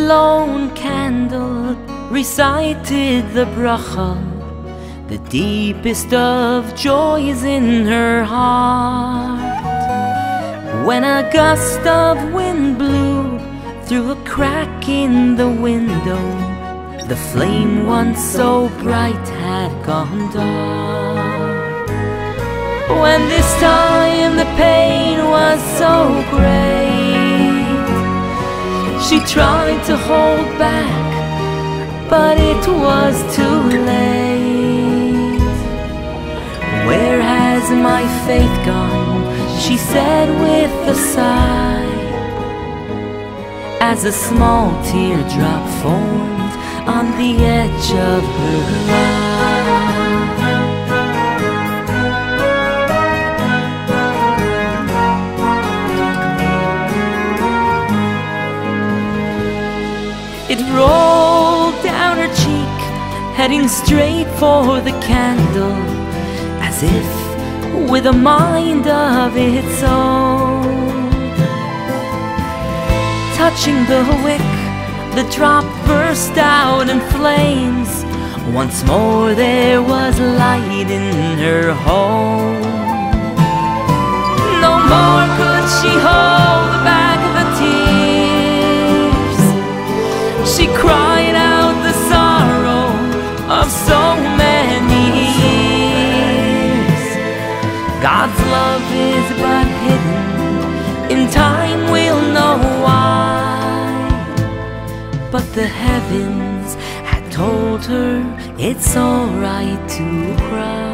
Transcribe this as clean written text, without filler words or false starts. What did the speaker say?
lone candle recited the bracha, the deepest of joys in her heart. When a gust of wind blew through a crack in the window, the flame once so bright had gone dark. When this time the pain was so great, she tried to hold back, but it was too late. Where has my faith gone? She said with a sigh, as a small teardrop formed on the edge of her eye. It rolled down her cheek, heading straight for the candle, as if with a mind of its own. Touching the wick, the drop burst out in flames. Once more there was light in her home. No more could she hold back the tears. She cried out the sorrow of so many years. God's love is but hidden, in time we'll know why. But the heavens had told her it's alright to cry.